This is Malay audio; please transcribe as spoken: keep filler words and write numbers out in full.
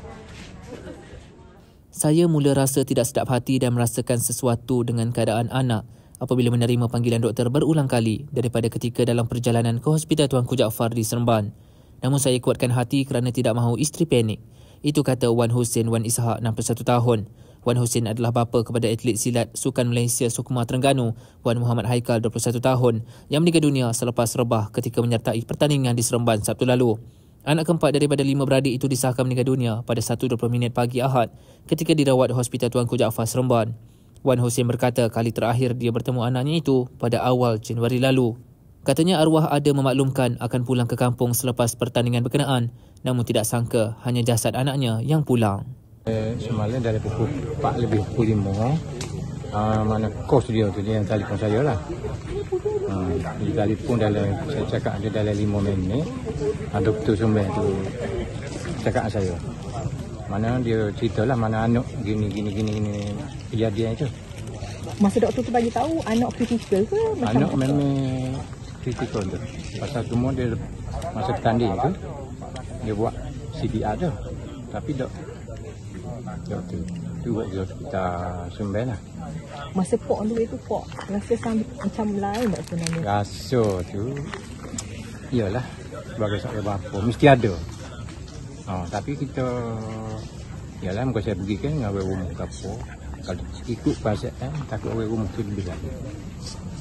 Saya mula rasa tidak sedap hati dan merasakan sesuatu dengan keadaan anak apabila menerima panggilan doktor berulang kali daripada ketika dalam perjalanan ke Hospital Tuanku Jaafar di Seremban. Namun saya kuatkan hati kerana tidak mahu isteri panik. Itu kata Wan Hussein Wan Ishak, enam puluh satu tahun. Wan Hussein adalah bapa kepada atlet silat Sukan Malaysia Sukma Terengganu, Wan Muhammad Haikal, dua puluh satu tahun, yang meninggal dunia selepas rebah ketika menyertai pertandingan di Seremban Sabtu lalu. Anak keempat daripada lima beradik itu disahkan meninggal dunia pada satu dua puluh minit pagi Ahad ketika dirawat Hospital Tuanku Jaafar Seremban. Wan Hussein berkata kali terakhir dia bertemu anaknya itu pada awal Januari lalu. Katanya arwah ada memaklumkan akan pulang ke kampung selepas pertandingan berkenaan, namun tidak sangka hanya jasad anaknya yang pulang. Eh, semalam dari pukul empat lebih pukul lima, uh, mana kos dia tu dia yang telefon saya lah. Uh, dia telefon dalam, saya cakap dia dalam lima minit, uh, doktor Sumbang tu cakap saya. Mana dia ceritalah mana anak gini gini gini gini kejadian itu. Masa doktor tu bagi tahu anak kritikal ke macam anak memang kritikal tu. Pasal semua dia masa bertanding tu dia buat C P R tu. Tapi dok doktor tu buat di hospital Sumbang lah. Masa pok dulu itu pok rasa macam lain tak sebenarnya? Rasa tu iyalah sebagai seorang bapa mesti ada. Oh, tapi kita iyalah muka saya pergi kan dengan rumah ke apa. Kalau ikut pasal kan takut rumah tu lebih lagi.